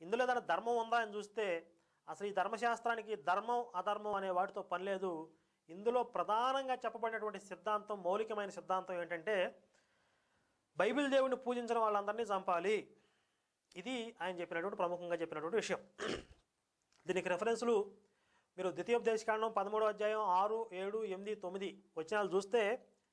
ఇందులో ఏదైనా ధర్మం ఉందా అని చూస్తే అసలు ఈ ధర్మశాస్త్రానికి ధర్మం అధర్మం అనే వాటితో పని లేదు. ఇందులో ప్రధానంగా చెప్పబడినటువంటి సిద్ధాంతం, మౌలికమైన సిద్ధాంతం ఏంటంటే బైబిల్ దేవుడిని పూజించిన వాళ్ళందరినీ చంపాలి. ఇది ఆయన చెప్పినటువంటి ప్రముఖంగా చెప్పినటువంటి విషయం. దీనికి రెఫరెన్సులు మీరు ద్వితీయోపదేశకాండం 13వ అధ్యాయం 6, 7, 8, 9 వచనాలు చూస్తే,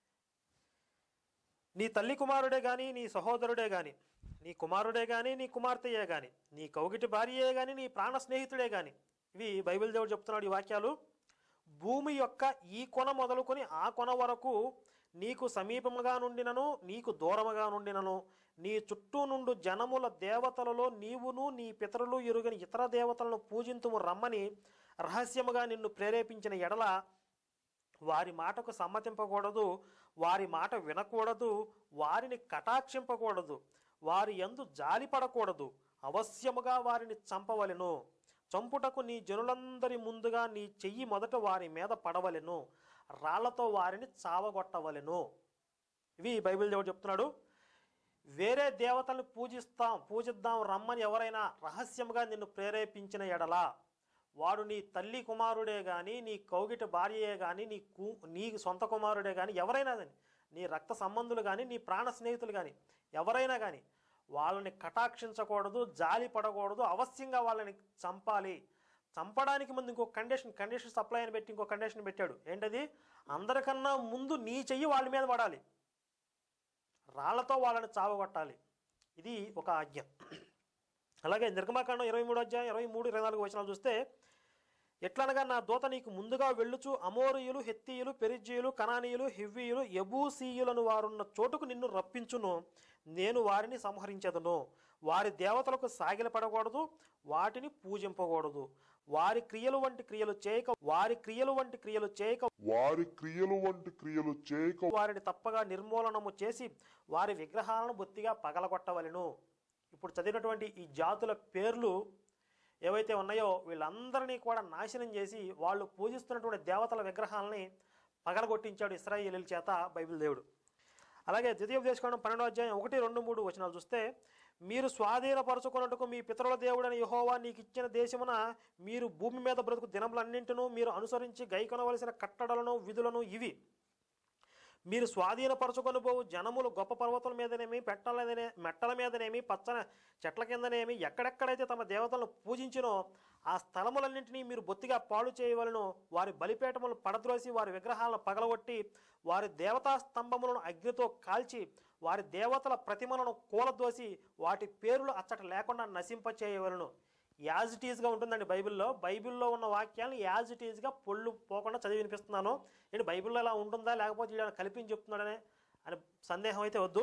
నీ తల్లి కుమారుడే కానీ, నీ సహోదరుడే కానీ, నీ కుమారుడే కానీ, నీ కుమార్తెయే కానీ, నీ కౌగిటి భార్యయే కానీ, నీ ప్రాణ స్నేహితుడే కానీ, ఇవి బైబిల్ దేవుడు చెప్తున్నాడు ఈ వాక్యాలు. భూమి యొక్క ఈ కొన మొదలుకొని ఆ కొన వరకు నీకు సమీపముగా నుండినను నీకు దూరముగా నుండినను నీ చుట్టూ నుండు జనముల దేవతలలో నీవును నీ పితరులు ఎరుగని ఇతర దేవతలను పూజింతుము రమ్మని రహస్యముగా నిన్ను ప్రేరేపించిన ఎడల వారి మాటకు సమ్మతింపకూడదు, వారి మాట వినకూడదు, వారిని కటాక్షింపకూడదు, వారి యందు జాలిపడకూడదు, అవశ్యముగా వారిని చంపవలెను. చంపుటకు నీ జనులందరి ముందుగా నీ చెయ్యి మొదట వారి మీద పడవలెను, రాళ్లతో వారిని చావగొట్టవలెను. ఇవి బైబిల్ దేవుడు చెప్తున్నాడు. వేరే దేవతల్ని పూజిద్దాం రమ్మని ఎవరైనా రహస్యంగా నిన్ను ప్రేరేపించిన ఎడలా వాడు నీ తల్లి కుమారుడే కానీ, నీ కౌగిట భార్యయే కానీ, నీ సొంత కుమారుడే కానీ, ఎవరైనా కానీ, నీ రక్త సంబంధులు కానీ, నీ ప్రాణ స్నేహితులు కానీ, ఎవరైనా కానీ వాళ్ళని కటాక్షించకూడదు, జాలి పడకూడదు, అవశ్యంగా వాళ్ళని చంపాలి. చంపడానికి ముందు ఇంకో కండిషన్ సప్లై అని పెట్టి ఇంకో కండిషన్ పెట్టాడు. ఏంటది? అందరికన్నా ముందు నీ చెయ్యి వాళ్ళ మీద పడాలి, రాళ్లతో వాళ్ళని చావగొట్టాలి. ఇది ఒక ఆజ్ఞ. అలాగే నిర్గమాకాండం 23వ అధ్యాయం 23, 24 వచనాలు చూస్తే, ఎట్లనగా నా దూత నీకు ముందుగా వెళ్ళుచు అమోరీయులు, హెత్తీయులు, పెరిజ్జీయులు, కనానీయులు, హివ్వీయులు, యబూసీయులను వారున్న చోటుకు నిన్ను రప్పించును. నేను వారిని సంహరించెదను. వారి దేవతలకు సాగిలపడకూడదు, వాటిని పూజింపకూడదు. వారి క్రియలు వంటి క్రియలు చేయక వారిని తప్పగా నిర్మూలనము చేసి వారి విగ్రహాలను బొత్తిగా పగలగొట్టవలెను. ఇప్పుడు చదివినటువంటి ఈ జాతుల పేర్లు ఏవైతే ఉన్నాయో వీళ్ళందరినీ కూడా నాశనం చేసి వాళ్ళు పూజిస్తున్నటువంటి దేవతల విగ్రహాలని పగలగొట్టించాడు ఇశ్రాయేలీయుల చేత బైబిల్ దేవుడు. అలాగే ద్వితీయోపదేశకాండం 12వ అధ్యాయం 1, 2, 3 వచనాలు చూస్తే, మీరు స్వాధీనపరచుకున్నట్టుకు మీ పితరుల దేవుడైన యెహోవా నీకు ఇచ్చిన దేశమున మీరు భూమి మీద బ్రతుకు దినములన్నింటినూ మీరు అనుసరించి గైకొనవలసిన కట్టడలను విధులను ఇవి. మీరు స్వాధీనపరచుకొని పోవు జనములు గొప్ప పర్వతాల మీదనేమి, మెట్టల మీదనేమి, పచ్చని చెట్ల కిందనేమి ఎక్కడెక్కడైతే తమ దేవతలను పూజించినో ఆ స్థలములన్నింటినీ మీరు బొత్తిగా పాడు చేయవలను. వారి బలిపీఠములను పడద్రోసి వారి విగ్రహాలను పగలగొట్టి వారి దేవతా స్తంభములను అగ్నితో కాల్చి వారి దేవతల ప్రతిమలను కూలదోసి వాటి పేర్లు అచ్చట లేకుండా నశింపచేయవలను. యాజ్ ఇట్ ఈజ్గా ఉంటుందండి బైబిల్లో ఉన్న వాక్యాలను యాజ్ ఇట్ ఈజ్గా పొళ్ళు పోకుండా చదివి వినిపిస్తున్నాను. ఏంటి బైబిల్లో ఇలా ఉంటుందా లేకపోతే ఇలా కల్పించి చెప్తున్నాడనే అని సందేహం అయితే వద్దు.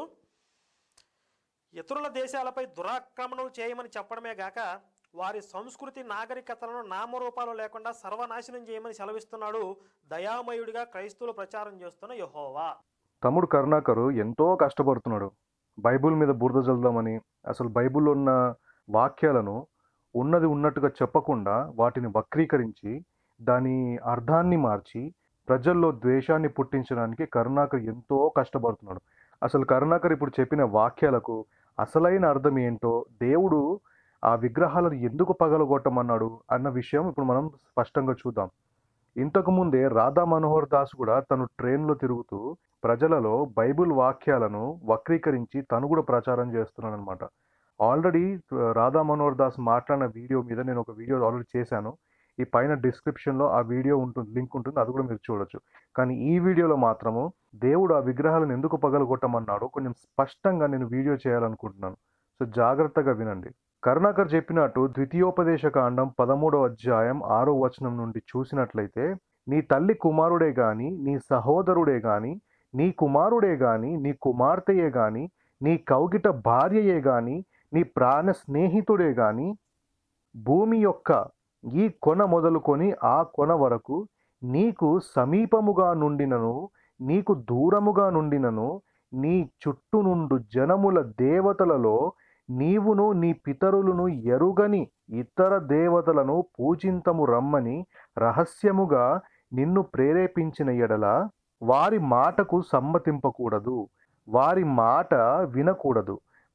ఇతరుల దేశాలపై దురాక్రమణలు చేయమని చెప్పడమే గాక వారి సంస్కృతి నాగరికతలను నామరూపాలు లేకుండా సర్వనాశనం చేయమని సెలవిస్తున్నాడు దయామయుడిగా క్రైస్తవులు ప్రచారం చేస్తున్న యెహోవా. తమ్ముడు కరుణాకరు ఎంతో కష్టపడుతున్నాడు బైబిల్ మీద బురద జల్దామని. అసలు బైబిల్లో ఉన్న వాక్యాలను ఉన్నది ఉన్నట్టుగా చెప్పకుండా వాటిని వక్రీకరించి దాని అర్థాన్ని మార్చి ప్రజల్లో ద్వేషాన్ని పుట్టించడానికి కరుణాకర్ ఎంతో కష్టపడుతున్నాడు. అసలు కరుణాకర్ ఇప్పుడు చెప్పిన వాక్యాలకు అసలైన అర్థం ఏంటో, దేవుడు ఆ విగ్రహాలను ఎందుకు పగలగొట్టమన్నాడు అన్న విషయం ఇప్పుడు మనం స్పష్టంగా చూద్దాం. ఇంతకుముందే రాధా మనోహర్ దాస్ కూడా తను ట్రైన్లో తిరుగుతూ ప్రజలలో బైబిల్ వాక్యాలను వక్రీకరించి తను కూడా ప్రచారం చేస్తున్నాడు అనమాట. ఆల్రెడీ రాధా మనోహర్ దాస్ మాట్లాడిన వీడియో మీద నేను ఒక వీడియో ఆల్రెడీ చేశాను. ఈ పైన డిస్క్రిప్షన్లో ఆ వీడియో ఉంటుంది, లింక్ ఉంటుంది, అది కూడా మీరు చూడొచ్చు. కానీ ఈ వీడియోలో మాత్రము దేవుడు ఆ విగ్రహాలను ఎందుకు పగలగొట్టమన్నాడో కొంచెం స్పష్టంగా నేను వీడియో చేయాలనుకుంటున్నాను. సో జాగ్రత్తగా వినండి. కరుణాకర్ చెప్పినట్టు ద్వితీయోపదేశకాండం 13వ అధ్యాయం 6వ వచనం నుండి చూసినట్లయితే, నీ తల్లి కుమారుడే గాని, నీ సహోదరుడే గాని, నీ కుమారుడే గాని, నీ కుమార్తెయే గాని, నీ కౌగిట భార్యయే గాని, నీ ప్రాణ స్నేహితుడే గాని, భూమి యొక్క ఈ కొన మొదలుకొని ఆ కొన వరకు నీకు సమీపముగా నుండినను నీకు దూరముగా నుండినను నీ చుట్టూ నుండు జనముల దేవతలలో నీవును నీ పితరులను ఎరుగని ఇతర దేవతలను పూజింతము రమ్మని రహస్యముగా నిన్ను ప్రేరేపించిన ఎడల వారి మాటకు సమ్మతింపకూడదు, వారి మాట వినకూడదు,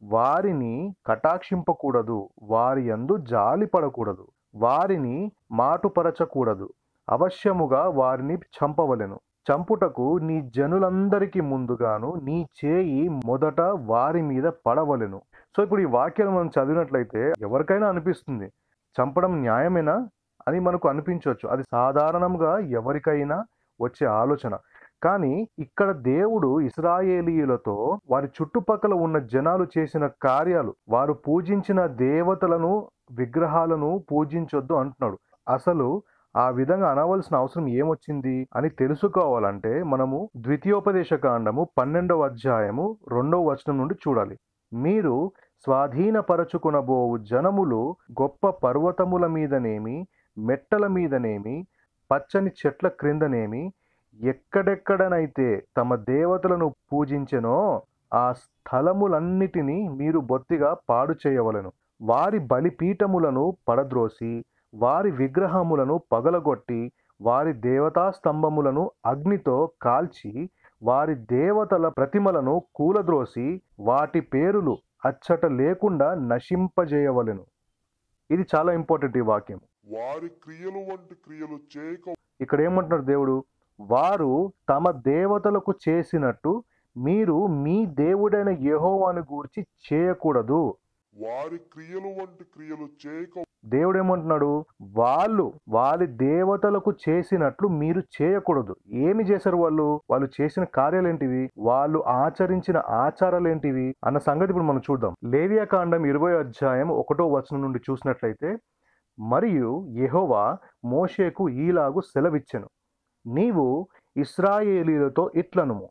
వారిని కటాక్షింపకూడదు, వారి యందు జాలి పడకూడదు, వారిని మాటుపరచకూడదు, అవశ్యముగా వారిని చంపవలెను. చంపుటకు నీ జనులందరికీ ముందుగాను నీ చేయి మొదట వారి మీద పడవలెను. సో ఇప్పుడు ఈ వాక్యాలు మనం చదివినట్లయితే ఎవరికైనా అనిపిస్తుంది చంపడం న్యాయమేనా అని మనకు అనిపించవచ్చు. అది సాధారణంగా ఎవరికైనా వచ్చే ఆలోచన. కానీ ఇక్కడ దేవుడు ఇశ్రాయేలీయులతో వారి చుట్టుపక్కల ఉన్న జనాలు చేసిన కార్యాలు, వారు పూజించిన దేవతలను విగ్రహాలను పూజించొద్దు అంటున్నాడు. అసలు ఆ విధంగా అనవలసిన అవసరం ఏమొచ్చింది అని తెలుసుకోవాలంటే మనము ద్వితీయోపదేశకాండము 12వ అధ్యాయము 2వ వచనం నుండి చూడాలి. మీరు స్వాధీనపరచుకొనబోవు జనములు గొప్ప పర్వతముల మీదనేమి, మెట్టల మీదనేమి, పచ్చని చెట్ల క్రిందనేమి, ఎక్కడెక్కడనైతే తమ దేవతలను పూజించెనో ఆ స్థలములన్నిటినీ మీరు బొత్తిగా పాడు చేయవలెను. వారి బలిపీఠములను పడద్రోసి, వారి విగ్రహములను పగలగొట్టి, వారి దేవతా స్తంభములను అగ్నితో కాల్చి, వారి దేవతల ప్రతిమలను కూలద్రోసి, వాటి పేరులు అచ్చట లేకుండా నశింపజేయవలెను. ఇది చాలా ఇంపార్టెంట్ ఈ వాక్యం. వారి క్రియలు వంటి క్రియలు చేయక ఇక్కడ ఏమంటున్నారు దేవుడు? వారు తమ దేవతలకు చేసినట్టు మీరు మీ దేవుడైన యెహోవాను గూర్చి చేయకూడదు. వారి క్రియలు వంటి క్రియలు చేయక దేవుడు ఏమంటున్నాడు? వాళ్ళు వారి దేవతలకు చేసినట్లు మీరు చేయకూడదు. ఏమి చేశారు వాళ్ళు? వాళ్ళు చేసిన కార్యాలేంటివి? వాళ్ళు ఆచరించిన ఆచారాలేంటివి అన్న సంగతి ఇప్పుడు మనం చూద్దాం. లేవియాకాండం 20వ అధ్యాయం 1వ వచనం నుండి చూసినట్లయితే, మరియు యెహోవా మోషేకు ఈలాగు సెలవిచ్చెను, నీవు ఇశ్రాయేలీయులతో ఇట్లనుము,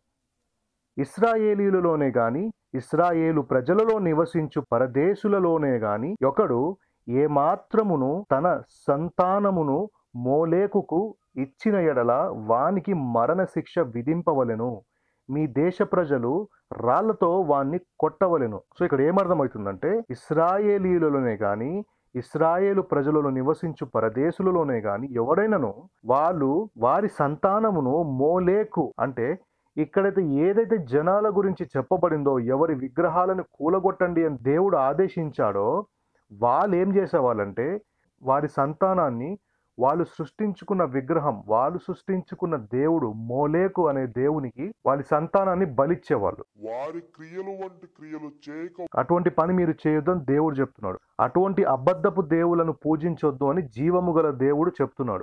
ఇశ్రాయేలీయులలోనే గాని ఇశ్రాయేలు ప్రజలలో నివసించు పరదేశులలోనే గాని ఒకడు ఏమాత్రమును తన సంతానమును మోలేకుకు ఇచ్చిన ఎడల వానికి మరణశిక్ష విధింపవలెను. మీ దేశ ప్రజలు రాళ్లతో వాణ్ణి కొట్టవలెను. సో ఇక్కడ ఏమర్థమవుతుందంటే, ఇశ్రాయేలీయులలోనే గాని ఇశ్రాయేలు ప్రజలలో నివసించు పరదేశులలోనే గాని ఎవడైనాను వాళ్ళు వారి సంతానమును మోలేకు, అంటే ఇక్కడైతే ఏదైతే జనాల గురించి చెప్పబడిందో, ఎవరి విగ్రహాలను కూలగొట్టండి అని దేవుడు ఆదేశించాడో, వాళ్ళు ఏం చేసేవాళ్ళంటే వారి సంతానాన్ని వాళ్ళు సృష్టించుకున్న విగ్రహం, వాళ్ళు సృష్టించుకున్న దేవుడు మోలేకు అనే దేవునికి వాళ్ళ సంతానాన్ని బలిచ్చేవాళ్ళు. వారి క్రియలు వంటి క్రియలు చేయక అటువంటి పని మీరు చేయొద్దు అని దేవుడు చెప్తున్నాడు. అటువంటి అబద్ధపు దేవులను పూజించొద్దు అని జీవము గల దేవుడు చెప్తున్నాడు.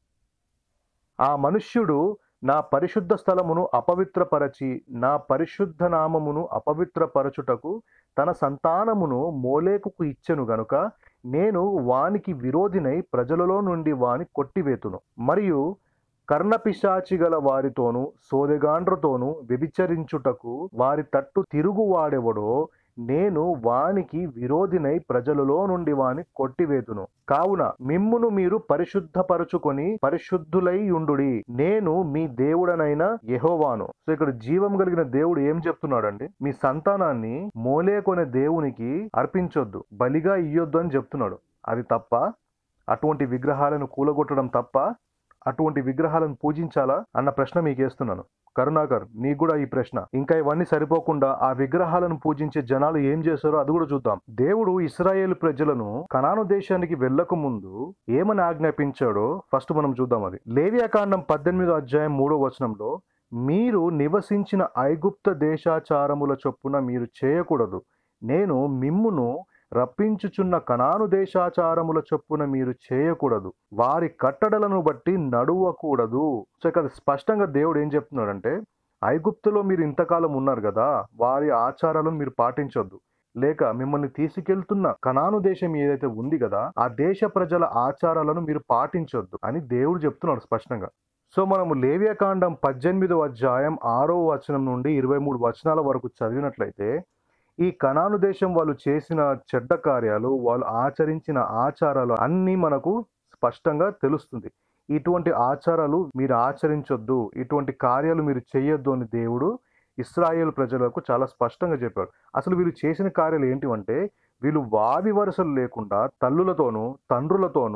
ఆ మనుష్యుడు నా పరిశుద్ధ స్థలమును అపవిత్రపరచి నా పరిశుద్ధ నామమును అపవిత్రపరచుటకు తన సంతానమును మోలేకుకు ఇచ్చెను గనుక నేను వానికి విరోధినై ప్రజలలో నుండి వాని కొట్టివేతును. మరియు కర్ణపిశాచి గల వారితోనూ సోదెగాండ్రతోనూ వ్యభిచరించుటకు వారి తట్టు తిరుగువాడెవడో నేను వానికి విరోధినై ప్రజలలో నుండి వాని కొట్టివేతును. కావున మిమ్మును మీరు పరిశుద్ధపరచుకొని పరిశుద్ధులై యుండుడి, నేను మీ దేవుడనైన యెహోవాను. సో ఇక్కడ జీవం కలిగిన దేవుడు ఏం చెప్తున్నాడండి? మీ సంతానాన్ని మోలేకొనే దేవునికి అర్పించొద్దు, బలిగా ఇయ్యొద్దు అని చెప్తున్నాడు. అది తప్ప? అటువంటి విగ్రహాలను కూలగొట్టడం తప్ప? అటువంటి విగ్రహాలను పూజించాలా అన్న ప్రశ్న మీకు వేస్తున్నాను. కరుణాకర్, నీకు కూడా ఈ ప్రశ్న. ఇంకా ఇవన్నీ సరిపోకుండా ఆ విగ్రహాలను పూజించే జనాలు ఏం చేశారో అది కూడా చూద్దాం. దేవుడు ఇశ్రాయేలు ప్రజలను కనాను దేశానికి వెళ్ళక ముందు ఏమని ఆజ్ఞాపించాడో ఫస్ట్ మనం చూద్దాం. అది లేవియాకాండం 18వ అధ్యాయం 3వ వచనంలో, మీరు నివసించిన ఐగుప్త దేశాచారముల చొప్పున మీరు చేయకూడదు, నేను మిమ్మును రప్పించుచున్న కనాను దేశాచారముల చొప్పున మీరు చేయకూడదు, వారి కట్టడలను బట్టి నడువకూడదు. సో ఇక్కడ స్పష్టంగా దేవుడు ఏం చెప్తున్నాడంటే, ఐగుప్తులో మీరు ఇంతకాలం ఉన్నారు కదా, వారి ఆచారాలను మీరు పాటించొద్దు, లేక మిమ్మల్ని తీసుకెళ్తున్న కనాను దేశం ఏదైతే ఉంది కదా ఆ దేశ ప్రజల ఆచారాలను మీరు పాటించొద్దు అని దేవుడు చెప్తున్నాడు స్పష్టంగా. సో మనము లేవియాకాండం 18వ అధ్యాయం 6వ వచనం నుండి 23 వచనాల వరకు చదివినట్లయితే, ఈ కనాను దేశం వాళ్ళు చేసిన చెడ్డ కార్యాలు, వాళ్ళు ఆచరించిన ఆచారాలు అన్నీ మనకు స్పష్టంగా తెలుస్తుంది. ఇటువంటి ఆచారాలు మీరు ఆచరించొద్దు, ఇటువంటి కార్యాలు మీరు చేయొద్దు అని దేవుడు ఇశ్రాయేలు ప్రజలకు చాలా స్పష్టంగా చెప్పాడు. అసలు వీళ్ళు చేసిన కార్యాలు ఏంటివంటే, వీళ్ళు వావి వరుసలు లేకుండా తల్లులతోనూ తండ్రులతోనూ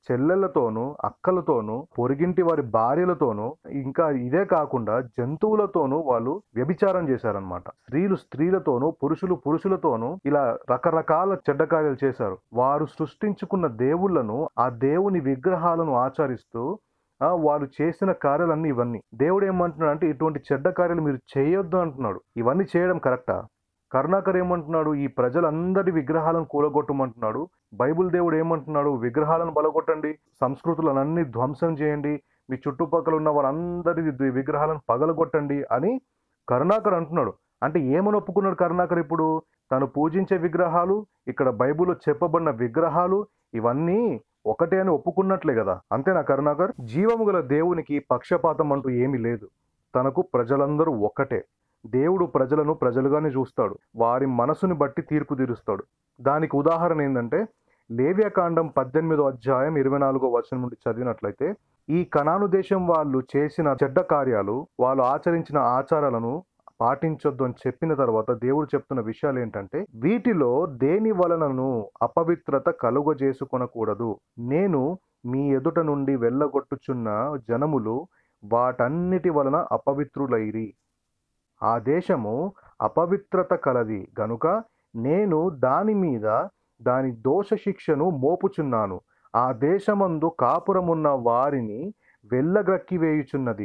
చెల్లెళ్లతోనూ, అక్కలతోనూ, పొరుగింటి వారి భార్యలతోనూ, ఇంకా ఇదే కాకుండా జంతువులతోనూ వాళ్ళు వ్యభిచారం చేశారనమాట. స్త్రీలు స్త్రీలతోనూ, పురుషులు పురుషులతోనూ ఇలా రకరకాల చెడ్డ కార్యాలు చేశారు. వారు సృష్టించుకున్న దేవుళ్లను, ఆ దేవుని విగ్రహాలను ఆచరిస్తూ వాళ్ళు చేసిన కార్యాలన్నీ ఇవన్నీ. దేవుడు ఏమంటున్నాడు అంటే ఇటువంటి చెడ్డ కార్యాలు మీరు చేయొద్దు అంటున్నాడు. ఇవన్నీ చేయడం కరెక్టా? కరుణాకర్ ఏమంటున్నాడు? ఈ ప్రజలందరి విగ్రహాలను కూలగొట్టమంటున్నాడు. బైబిల్ దేవుడు ఏమంటున్నాడు? విగ్రహాలను బలగొట్టండి, సంస్కృతులనన్నీ ధ్వంసం చేయండి, మీ చుట్టుపక్కల ఉన్న వారందరి విగ్రహాలను పగలగొట్టండి అని కరుణాకర్ అంటున్నాడు. అంటే ఏమని ఒప్పుకున్నాడు కరుణాకర్? ఇప్పుడు తను పూజించే విగ్రహాలు, ఇక్కడ బైబిల్లో చెప్పబడిన విగ్రహాలు ఇవన్నీ ఒకటే అని ఒప్పుకున్నట్లే కదా. అంతేనా కరుణాకర్? జీవము గల దేవునికి పక్షపాతం అంటూ ఏమీ లేదు. తనకు ప్రజలందరూ ఒక్కటే. దేవుడు ప్రజలను ప్రజలుగానే చూస్తాడు. వారి మనసుని బట్టి తీర్పు తీరుస్తాడు. దానికి ఉదాహరణ ఏంటంటే లేవ్యకాండం 18వ అధ్యాయం 24వ వచనం నుండి చదివినట్లయితే, ఈ కనాను దేశం వాళ్ళు చేసిన చెడ్డ కార్యాలు, వాళ్ళు ఆచరించిన ఆచారాలను పాటించొద్దు అని చెప్పిన తర్వాత దేవుడు చెప్తున్న విషయాలు ఏంటంటే, వీటిలో దేని వలనను అపవిత్రత కలుగజేసుకొనకూడదు. నేను మీ ఎదుట నుండి వెళ్ళగొట్టుచున్న జనములు వాటన్నిటి వలన అపవిత్రులైరి. ఆ దేశము అపవిత్రత కలది గనుక నేను దాని మీద దాని దోష శిక్షను మోపుచున్నాను. ఆ దేశమందు కాపురమున్న వారిని వెళ్ళగ్రక్కివేయుచున్నది.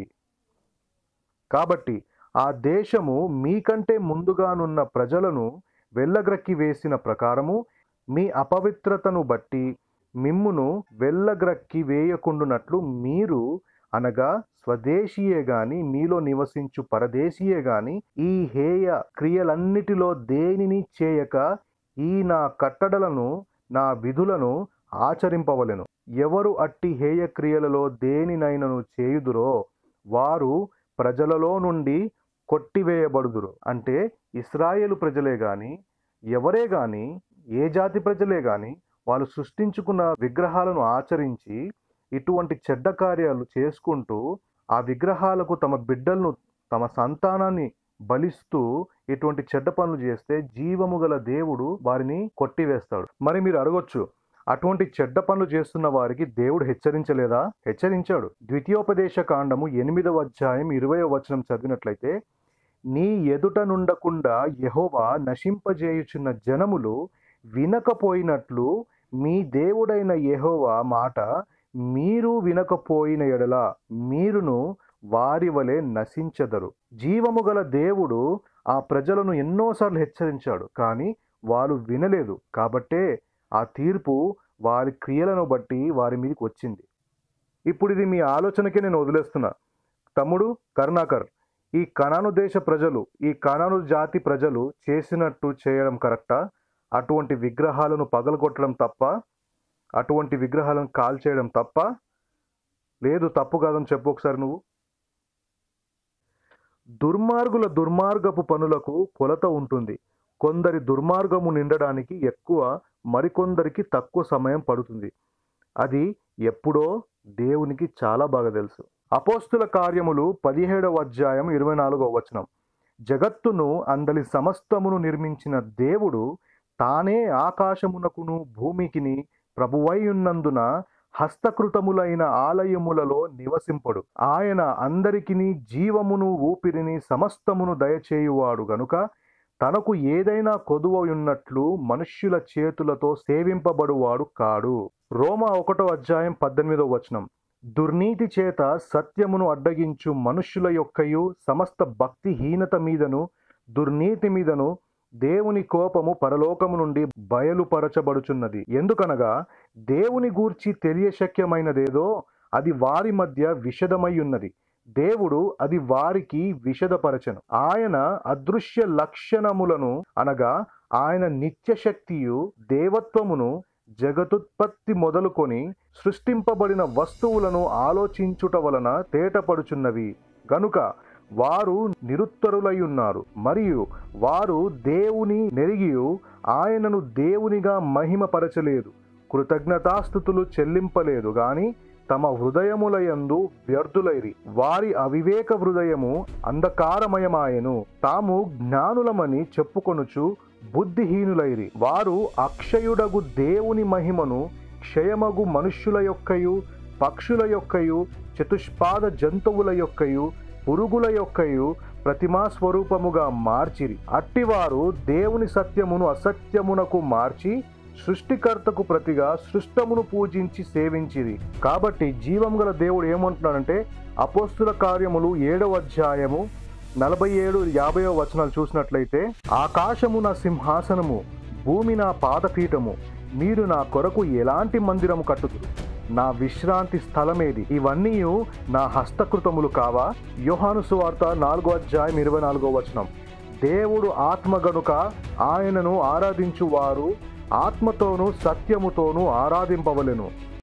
కాబట్టి ఆ దేశము మీకంటే ముందుగానున్న ప్రజలను వెళ్ళగ్రక్కి వేసిన ప్రకారము మీ అపవిత్రతను బట్టి మిమ్మును వెళ్ళగ్రక్కి వేయకుండునట్లు మీరు, అనగా స్వదేశీయే గాని మీలో నివసించు పరదేశీయే గాని, ఈ హేయ క్రియలన్నిటిలో దేనిని చేయక ఈ నా కట్టడలను నా విధులను ఆచరింపవలెను. ఎవరు అట్టి హేయ క్రియలలో దేనినైనను చేయుదురో వారు ప్రజలలో నుండి కొట్టివేయబడుదురు. అంటే ఇశ్రాయేలు ప్రజలే గాని, ఎవరే గాని, ఏ జాతి ప్రజలే గాని వాళ్ళు సృష్టించుకున్న విగ్రహాలను ఆచరించి ఇటువంటి చెడ్డ కార్యాలు చేసుకుంటూ ఆ విగ్రహాలకు తమ బిడ్డలను, తమ సంతానాన్ని బలిస్తూ ఇటువంటి చెడ్డ పనులు చేస్తే జీవము గల దేవుడు వారిని కొట్టివేస్తాడు. మరి మీరు అడగొచ్చు, అటువంటి చెడ్డ పనులు చేస్తున్న వారికి దేవుడు హెచ్చరించలేదా? హెచ్చరించాడు. ద్వితీయోపదేశ కాండము 8వ అధ్యాయం 20వ వచనం చదివినట్లయితే, నీ ఎదుట నుండకుండా యెహోవా నశింపజేయుచున్న జనములు వినకపోయినట్లు మీ దేవుడైన యెహోవా మాట మీరు వినకపోయిన ఎడల మీరును వారి వలె నశించెదరు. జీవము గల దేవుడు ఆ ప్రజలను ఎన్నోసార్లు హెచ్చరించాడు, కానీ వాళ్ళు వినలేదు. కాబట్టే ఆ తీర్పు వారి క్రియలను బట్టి వారి మీదకి వచ్చింది. ఇప్పుడు ఇది మీ ఆలోచనకే నేను వదిలేస్తున్నా. తమ్ముడు కరుణాకర్, ఈ కనాను దేశ ప్రజలు, ఈ కనాను జాతి ప్రజలు చేసినట్టు చేయడం కరెక్టా? అటువంటి విగ్రహాలను పగలగొట్టడం తప్ప? అటువంటి విగ్రహాలను కాల్చేయడం తప్ప? లేదు, తప్పు కాదని చెప్పు ఒకసారి నువ్వు. దుర్మార్గుల దుర్మార్గపు పనులకు కొలత ఉంటుంది. కొందరి దుర్మార్గము నిండడానికి ఎక్కువ, మరికొందరికి తక్కువ సమయం పడుతుంది. అది ఎప్పుడో దేవునికి చాలా బాగా తెలుసు. అపోస్తుల కార్యములు 17వ అధ్యాయం 24వ వచనం, జగత్తును అందలి సమస్తమును నిర్మించిన దేవుడు తానే ఆకాశమునకును భూమికిని ప్రభువై ఉన్నందున హస్తకృతములైన ఆలయములలో నివసింపడు. ఆయన అందరికిని జీవమును ఊపిరిని సమస్తమును దయచేయువాడు గనుక తనకు ఏదైనా కొదువ ఉన్నట్లు మనుష్యుల చేతులతో సేవింపబడువాడు కాడు. రోమా 1వ అధ్యాయం 18వ వచనం, దుర్నీతి చేత సత్యమును అడ్డగించు మనుష్యుల యొక్కయు సమస్త భక్తిహీనత మీదను దుర్నీతి మీదను దేవుని కోపము పరలోకము నుండి బయలుపరచబడుచున్నది. ఎందుకనగా దేవుని గూర్చి తెలియశక్యమైనదేదో అది వారి మధ్య విషదమై ఉన్నది. దేవుడు అది వారికి విషదపరచను. ఆయన అదృశ్య లక్షణములను, అనగా ఆయన నిత్యశక్తియు దేవత్వమును జగతుత్పత్తి మొదలుకొని సృష్టింపబడిన వస్తువులను ఆలోచించుట వలన తేటపడుచున్నవి గనుక వారు నిరుత్తరులై ఉన్నారు. మరియు వారు దేవుని నెరిగియు ఆయనను దేవునిగా మహిమపరచలేదు, కృతజ్ఞతాస్తుతులు చెల్లింపలేదు గాని తమ హృదయములయందు వ్యర్థులైరి. వారి అవివేక హృదయము అంధకారమయమాయెను. తాము జ్ఞానులమని చెప్పుకొనుచు బుద్ధిహీనులైరి. వారు అక్షయుడగు దేవుని మహిమను క్షయమగు మనుష్యుల యొక్కయు పక్షుల యొక్కయు చతుష్పాద జంతువుల యొక్కయు పురుగుల యొక్కయు ప్రతిమా స్వరూపముగా మార్చిరి. అట్టివారు దేవుని సత్యమును అసత్యమునకు మార్చి సృష్టికర్తకు ప్రతిగా సృష్టమును పూజించి సేవించిరి. కాబట్టి జీవం గల దేవుడు ఏమంటున్నాడంటే, అపోస్తుల కార్యములు 7వ అధ్యాయము 47-50 వచనాలు చూసినట్లయితే, ఆకాశము నా సింహాసనము, భూమి నా పాదపీఠము, మీరు నా కొరకు ఎలాంటి మందిరము కట్టుదురు? నా విశ్రాంతి స్థలమేది? ఇవన్నీ నా హస్తకృతములు కావా? యోహాను సువార్త 4వ అధ్యాయం 24వ వచనం. దేవుడు ఆత్మ గనుక ఆయనను ఆరాధించువారు ఆత్మతోనూ సత్యముతోనూ ఆరాధింపవలెను.